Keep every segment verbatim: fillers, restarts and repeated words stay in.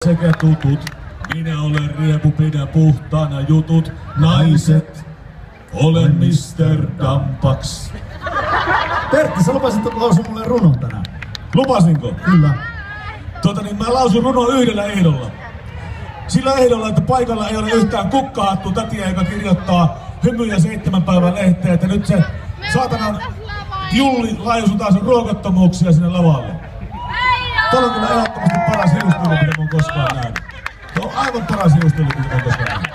sekä tutut. Minä olen riepu, pidä puhtaana jutut. Naiset, olen mister Dampaks. Pertti, sä lupasit lausua mulle runon tänään. Lupasinko? Kyllä. Tota niin, mä lausun runon yhdellä ehdolla. Sillä ehdolla, että paikalla ei ole yhtään kukkahattu tätiä, joka kirjoittaa hymyjä seitsemän päivän lehteä, että nyt se saatanan Julli laajusuu taas ruokottomuuksia sinne lavalle. Tuolla on kyllä ehdottomasti paras hiustyyli, mitä mä oon koskaan nähnyt. Se on aivan paras hiustyyli, mitä mä oon koskaan nähnyt.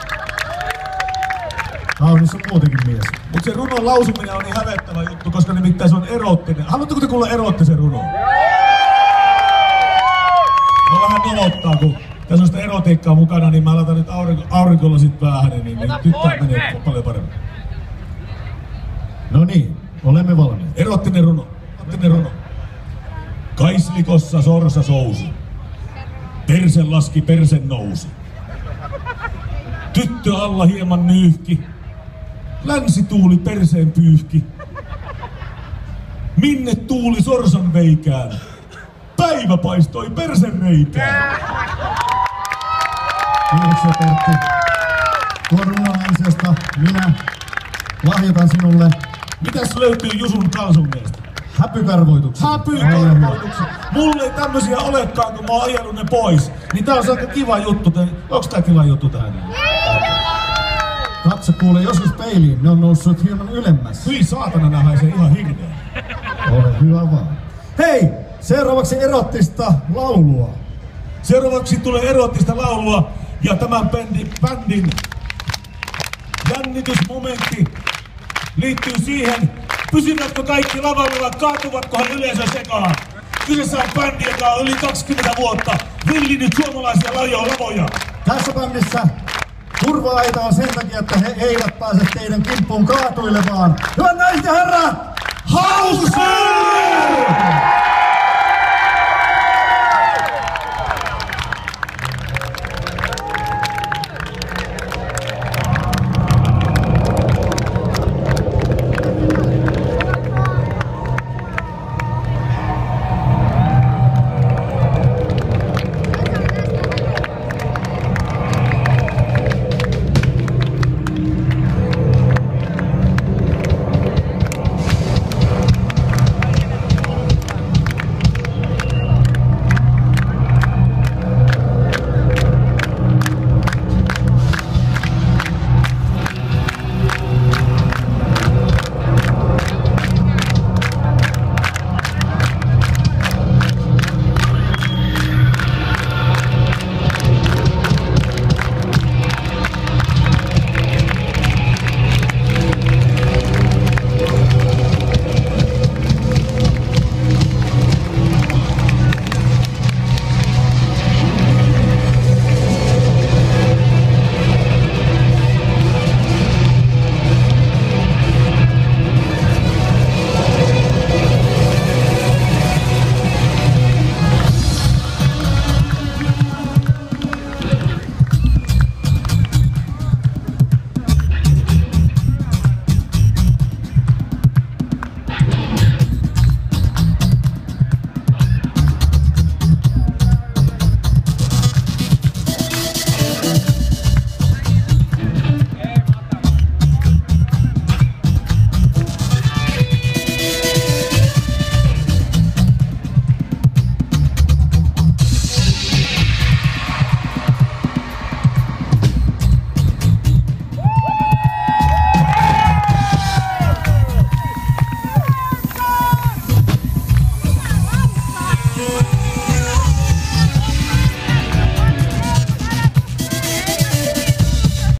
Kaunis on muutenkin mies. Mut se runon lausuminen on niin hävettävä juttu, koska nimittäin se on erottinen. Haluatteko te kuulla erottisen runon? Mä vähän nolottaa, kun tässä on sitä erotiikkaa mukana, niin mä laitan nyt aurinko, aurinkolla sit päähän, niin, niin nyt tää menee paljon paremmin. No niin, olemme valmiit. Erottinen runo. Erottinen runo. Kaislikossa sorsa sousi. Persen laski, persen nousi. Tyttö alla hieman nyyhki. Länsituuli perseen pyyhki. Minne tuuli sorsan veikään? Päivä paistoi persen reikään. Kiitoksia Pertti. Tuon runon ansiosta minä lahjoitan sinulle. Mitäs löytyy Jusun kalsungeesta? Häpykarvoituksen. Häpykarvoituksen. Mulla ei tämmösiä olekaan, kun mä oon ajanut ne pois. Niin tää on aika kiva juttu. Onks tää kiva juttu tähän? Katso kuule joskus peiliin, ne on noussut hieman ylemmäs. Hyi saatana, nää haisee ihan hirveän. Ole hyvä vaan. Hei! Seuraavaksi erottista laulua. Seuraavaksi tulee erottista laulua ja tämän bändin, bändin jännitysmomentti liittyy siihen, pysyvätkö kaikki lavalla vai kaatuvatkohan yleisö sekaan. Kyseessä on bändi, joka on yli kaksikymmentä vuotta villinyt suomalaisia lajoja lavoja. Tässä bändissä turva-aita on sen takia, että he eivät pääse teidän kimppuun kaatuilemaan. Hyvät naiset ja herrat! Hauser!